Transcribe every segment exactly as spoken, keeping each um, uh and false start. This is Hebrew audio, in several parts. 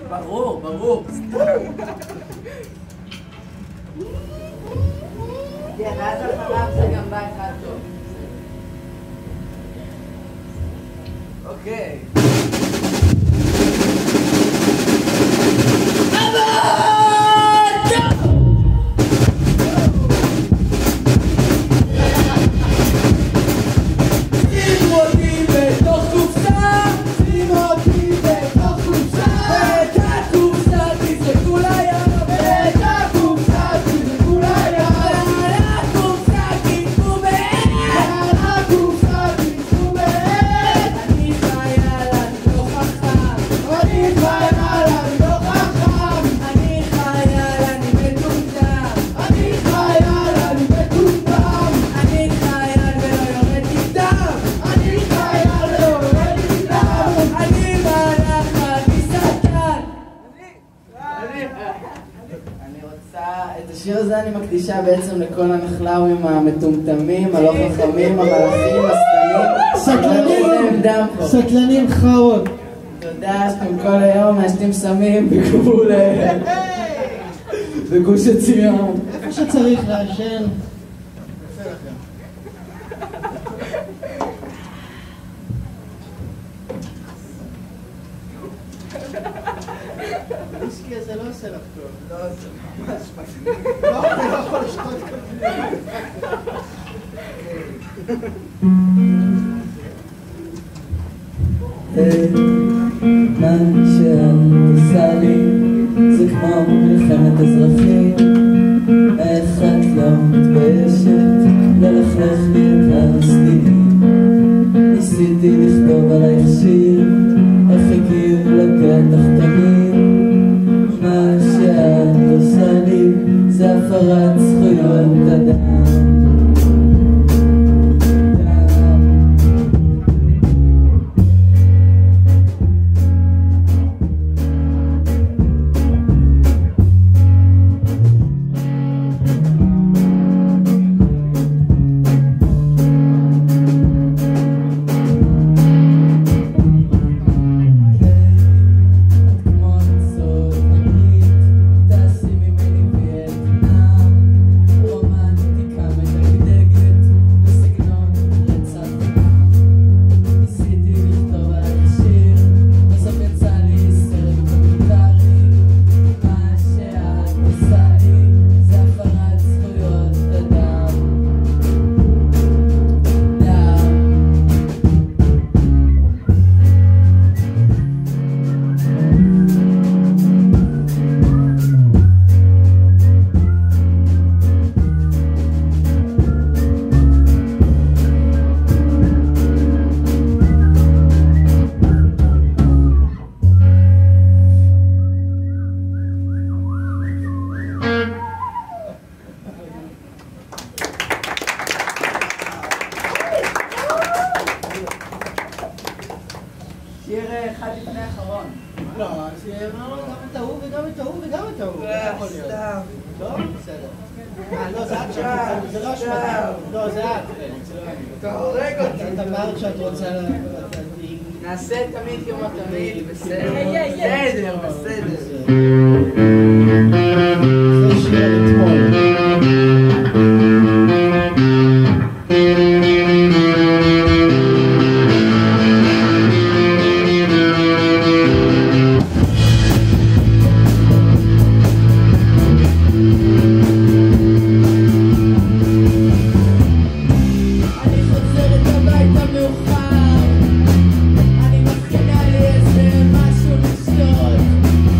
ברור, ברור. כן, אז אחריו זה גם בא אחד טוב. אוקיי. השיר הזה אני מקדישה בעצם לכל הנחלאווים המטומטמים, הלא חכמים, המלאכים, הסתמים, סטלנים חרות. תודה שאתם כל היום מעשנים סמים בגבול בגוש עציון. איפה שצריך לעשן. וויסקי הזה לא עושה לך טוב. לא עושה ממש משהו. לא, אני לא יכול לשתות כפי. מה שאת עושה לי זה כמו מלחמת אזרחים. איך את לא מתביישת ללכלך לי את הסדינים. ניסיתי לכתוב עלייך שיר, איך הגיעו לפה התחתונים. מה שאת עושה לי זה הפרת זכויות אדם. שיר אחד לפני האחרון. לא, שיהיה גם את ההוא וגם את ההוא וגם את ההוא. סתם. לא? בסדר. אה, לא, זה את שם. זה לא אשמתה. לא, זה את. אתה הורג אותי. את אמרת שאת רוצה... נעשה תמיד כמו תמיד, בסדר. בסדר, בסדר. זה שיר אתמול. אני מבחינה לי איזה משהו לשתות.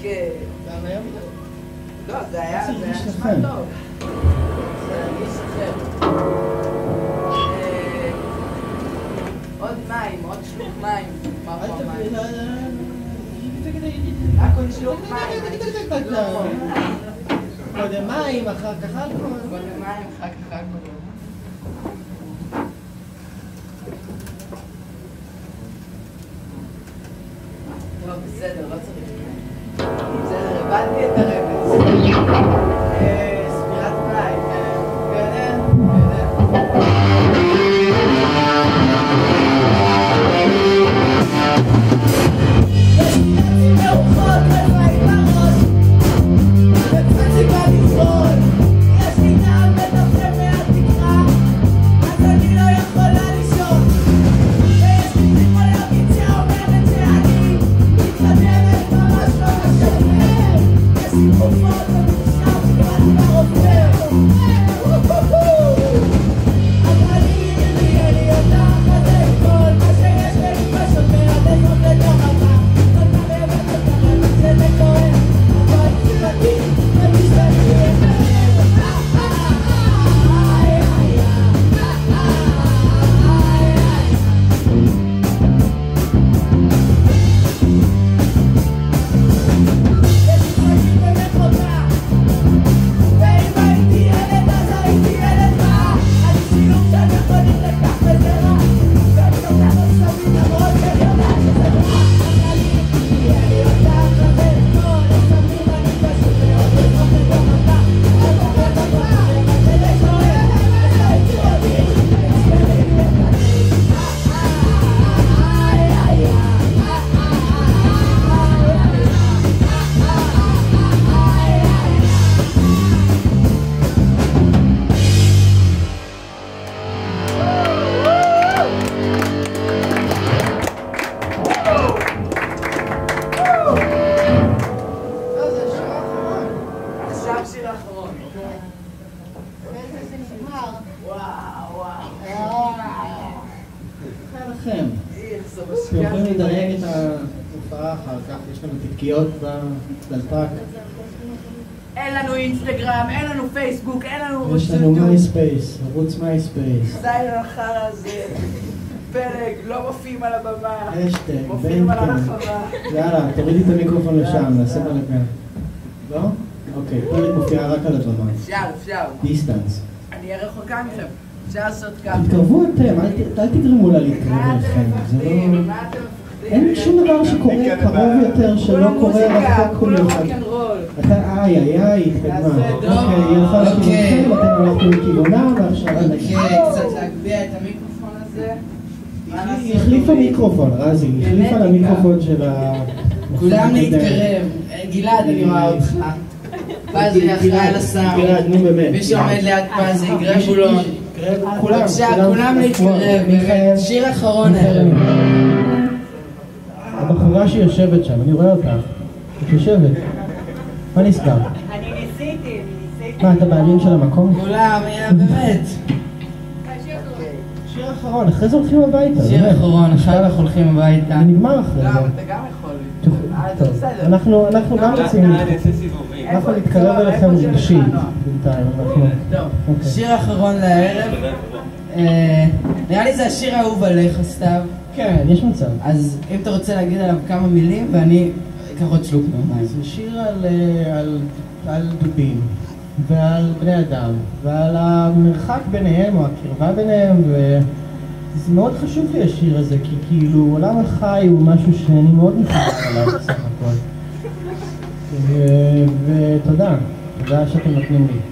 גם היום? לא, זה היה נשמע טוב. זה הרגיש אחר. עוד מים, עוד שלוק מים. רק עוד שלוק מים. קודם מים, אחר כך אלכוהול. קודם מים, אחר כך אלכוהול. לא, בסדר, לא צריך. בסדר, הבנתי את הרמז. ספירת מים. כן, אתם יכולים לדרג את ההופעה אחר כך, יש לנו תתקיות בדלפק. אין לנו אינסטגרם, אין לנו פייסבוק, אין לנו... יש לנו מייספייס, ערוץ מייספייס. די לחרא הזה, פלג, לא מופיעים על הבמה, השטג, מופיעים על הרחבה. יאללה, תורידי את המיקרופון לשם, נעשה בלגן. לא? אוקיי, פלג מופיעה רק על הבמה. אפשר, אפשר. דיסטנס. אני אהיה רחוקה מכם. אפשר לעשות ככה. תתקרבו אתם, אל תגרמו לה להתקרב לכם. מה אתם מפחדים? מה אתם מפחדים? אין שום דבר שקורה קרוב יותר שלא קורה רחוק כל אחד. אתה איי איי איי, התקדמה. אוקיי, היא הלכה לכיוונכם, אתם הלכתם לכיוונה, ועכשיו... אוקיי, קצת להגביה את המיקרופון הזה. היא החליפה מיקרופון, רזי, היא החליפה למיקרופון של ה... כולם להתקרב. גלעד, אני רואה אותך. פזי אחראי על הסאונד. גלעד, נו באמת. מי שעומד ליד פזי, גרבולון. כולם, בבקשה, כולם להתקרב. שיר אחרון הערב. הבחורה שיושבת שם, אני רואה אותה. היא יושבת. מה נסגר? אני ניסיתי, ניסיתי. מה, אתה בעלים של המקום? כולם, יא באמת. שיר אחרון, אחרי זה הולכים הביתה. שיר אחרון, אחר כך הולכים הביתה. זה נגמר אחרי זה. גם, אתה גם יכול. טוב, אנחנו גם רוצים... אנחנו נתקרב אליכם רגשית בינתיים, אנחנו... טוב, שיר אחרון לערב. נראה לי זה השיר האהוב עליך, סתיו. כן, יש מצב. אז אם אתה רוצה להגיד עליו כמה מילים, ואני אקח עוד שלוק מהמים. זה שיר על דובים, ועל בני אדם, ועל המרחק ביניהם, או הקרבה ביניהם, וזה מאוד חשוב לי השיר הזה, כי כאילו עולם החי הוא משהו שאני מאוד מתחבר עליו בסך הכל. ותודה, תודה שאתם נותנים לי.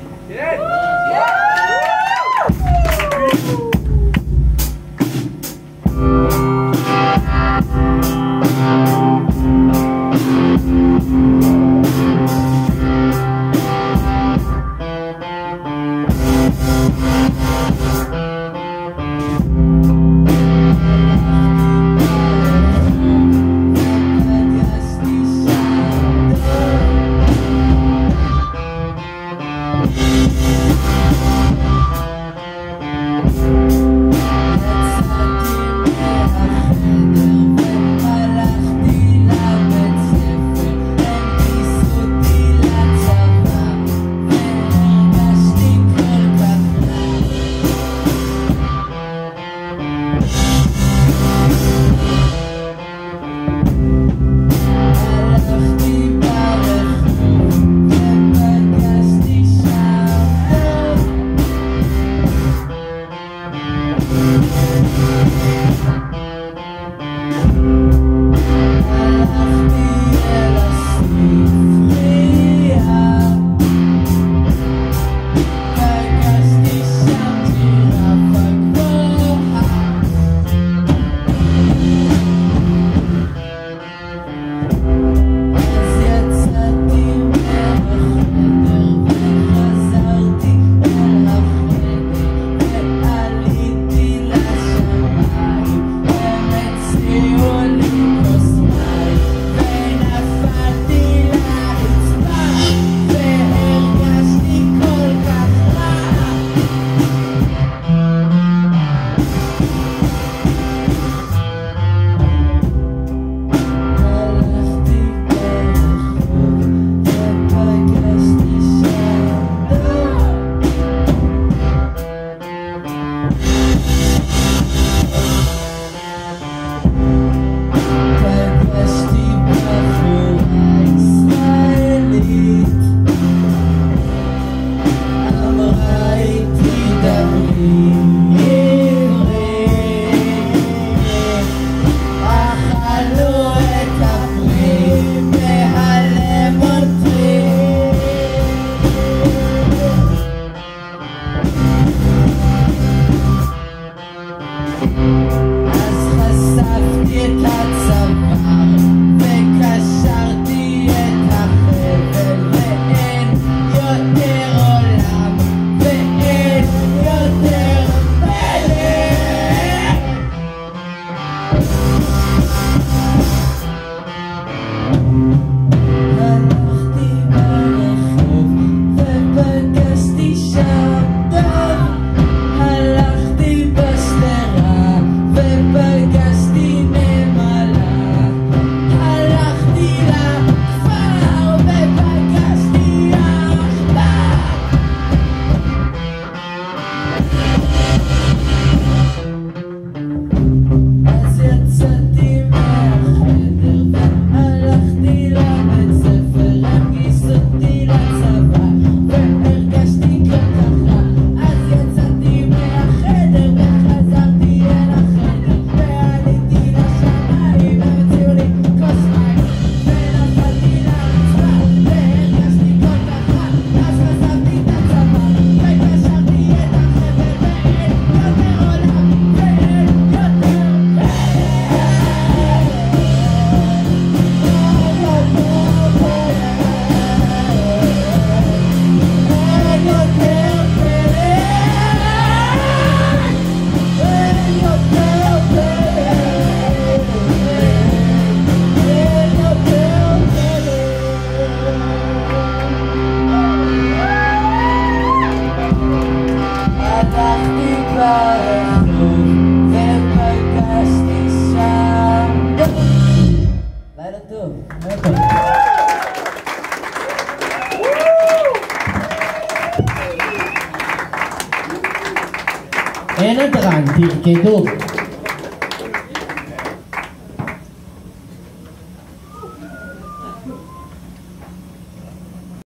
אין הדרן, תרקדו.